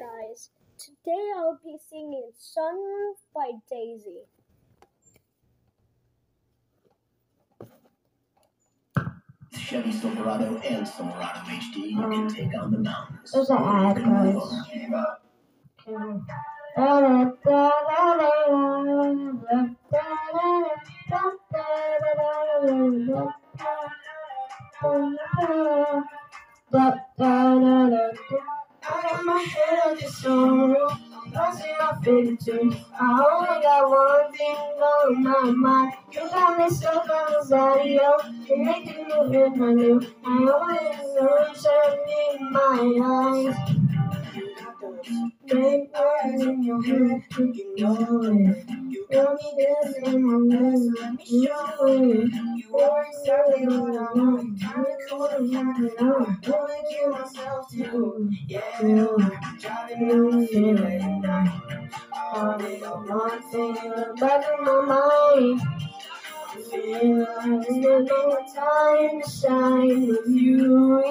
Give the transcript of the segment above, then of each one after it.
guys. Today I'll be singing Sun by Daisy. Chevy Silverado and Silverado HD, you can take on the mountains. There's an ad, guys. I got my head on this sorrow. I'm lost in my favorite tune. I only got one thing on my mind. You got me stuck on the Zadio. You're making me feel my new. I only know sunshine in my eyes. Make words in your head, you know it. You got me dancing in my mess, let me show it. You are exactly what I want. Time to cool and find it out. Wanna give myself to you. Yeah, driving on the freeway at night. Only got one thing in the back of my mind. I feel like there's no time to shine with you.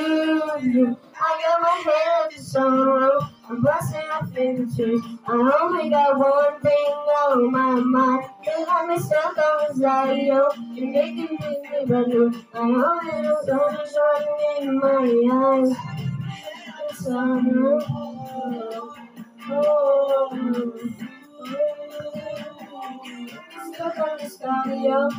I got my head up to sorrow. I'm busting my fingertips. I only got one thing on my mind. You got me stuck on the Zadio. You're making me feel brand new. I only know sunshine in my eyes. Summer. Stuck on the Zadio.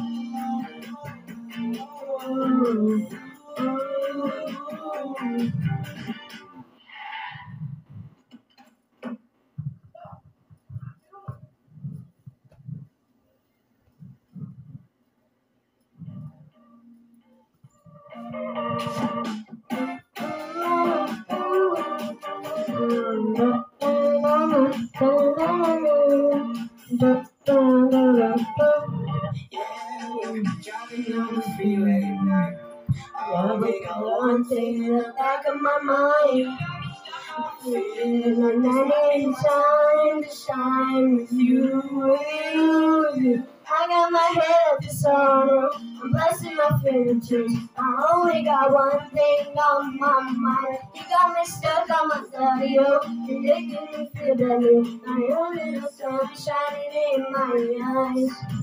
Driving on the freeway at night. I only got one thing in the back of my mind. Feeling like night ain't time to shine with you. I got my head up to sorrow. I'm blessing my fingertips. I only got one thing on my mind. You got me stuck on my Zadio. You're making me feel brand new. I only know sun shining in my eyes.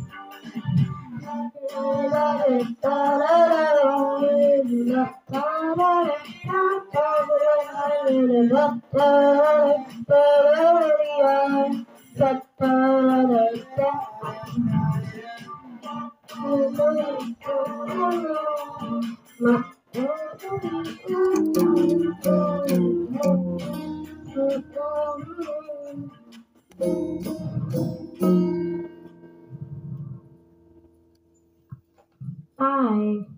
Bye.